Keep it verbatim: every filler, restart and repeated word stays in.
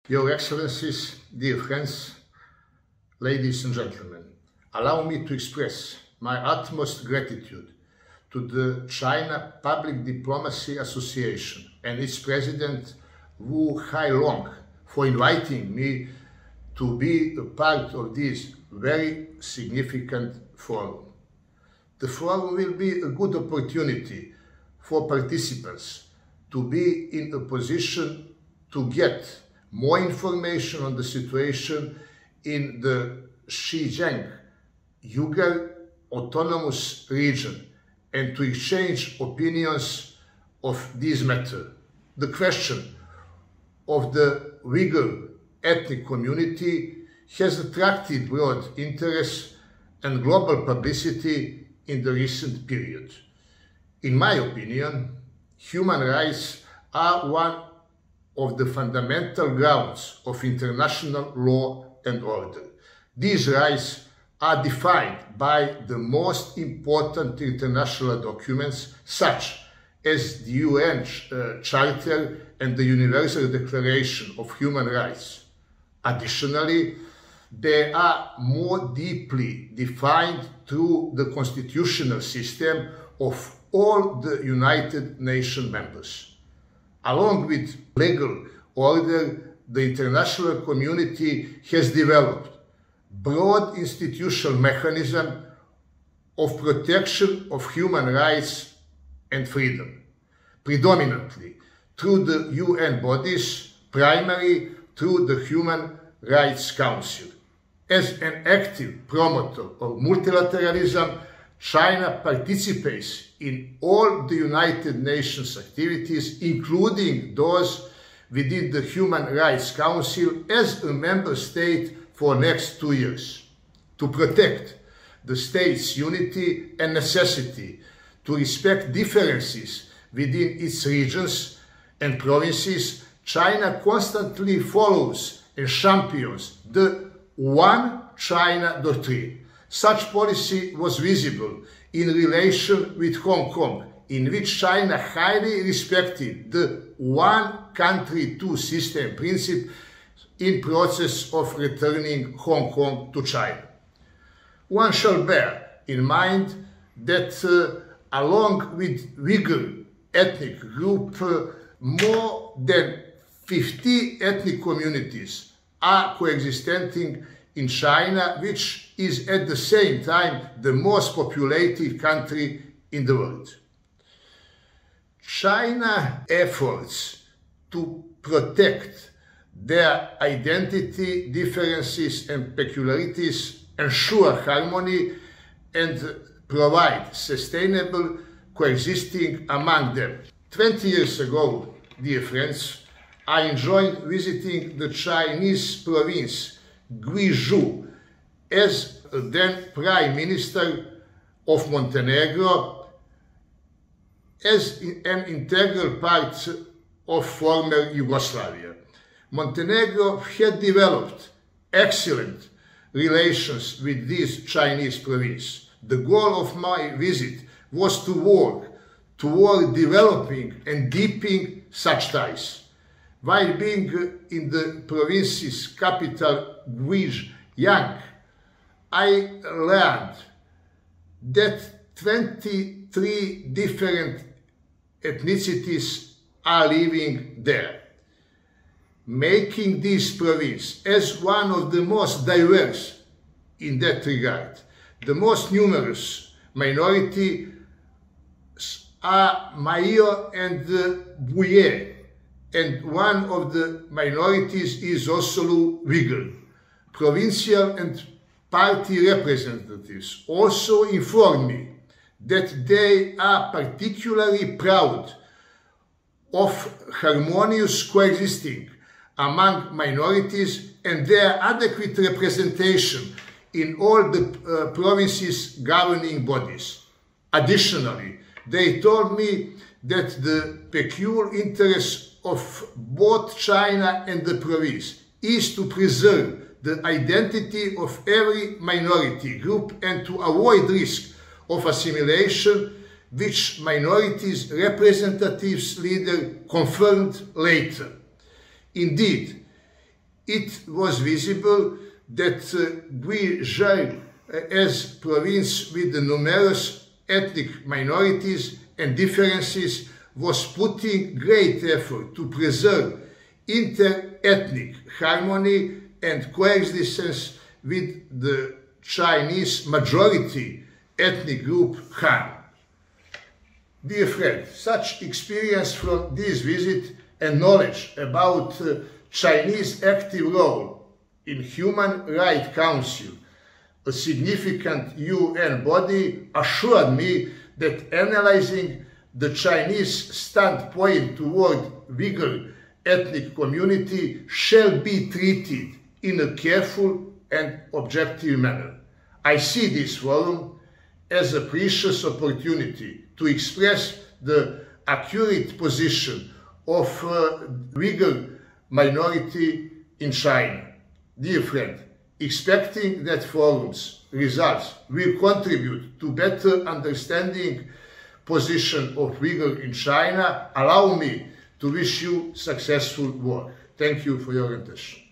Your Excellencies, dear friends, ladies and gentlemen, allow me to express my utmost gratitude to the China Public Diplomacy Association and its president Wu Hailong for inviting me to be a part of this very significant forum. The forum will be a good opportunity for participants to be in a position to get more information on the situation in the Xinjiang Uyghur Autonomous Region and to exchange opinions of this matter. The question of the Uyghur ethnic community has attracted broad interest and global publicity in the recent period. In my opinion, human rights are one of the fundamental grounds of international law and order. These rights are defined by the most important international documents such as the U N uh, Charter and the Universal Declaration of Human Rights. Additionally, they are more deeply defined through the constitutional system of all the United Nations members. Along with legal order, the international community has developed broad institutional mechanism of protection of human rights and freedom, predominantly through the U N bodies, primarily through the Human Rights Council. As an active promoter of multilateralism, China participates in all the United Nations activities, including those within the Human Rights Council, as a member state for the next two years. To protect the state's unity and necessity to respect differences within its regions and provinces, China constantly follows and champions the One China doctrine. Such policy was visible in relation with Hong Kong, in which China highly respected the one country, two system principle in process of returning Hong Kong to China. One shall bear in mind that uh, along with Uyghur ethnic group, uh, more than fifty ethnic communities are coexisting in China, which is at the same time the most populated country in the world. China's efforts to protect their identity, differences and peculiarities, ensure harmony and provide sustainable coexisting among them. Twenty years ago, dear friends, I enjoyed visiting the Chinese province Guizhou as then Prime Minister of Montenegro, as an integral part of former Yugoslavia. Montenegro had developed excellent relations with this Chinese province. The goal of my visit was to work toward developing and deepening such ties. While being in the province's capital, Guizhou, I learned that twenty-three different ethnicities are living there, making this province as one of the most diverse in that regard. The most numerous minorities are Mayo and Buye, and one of the minorities is also Uyghur. Provincial and party representatives also informed me that they are particularly proud of harmonious coexisting among minorities and their adequate representation in all the uh, province's governing bodies. Additionally, they told me that the peculiar interest of both China and the province is to preserve the identity of every minority group and to avoid risk of assimilation, which minorities representatives leader confirmed later. Indeed, it was visible that uh, Guizhou, uh, as province with the numerous ethnic minorities and differences, was putting great effort to preserve inter-ethnic harmony and coexistence with the Chinese majority ethnic group Han. Dear friend, such experience from this visit and knowledge about uh, Chinese active role in Human Rights Council, a significant U N body, assured me that analyzing the Chinese standpoint toward Uyghur ethnic community shall be treated in a careful and objective manner. I see this forum as a precious opportunity to express the accurate position of uh, Uyghur minority in China. Dear friend, expecting that forum's results will contribute to better understanding position of Uyghur in China, allow me to wish you successful work. Thank you for your attention.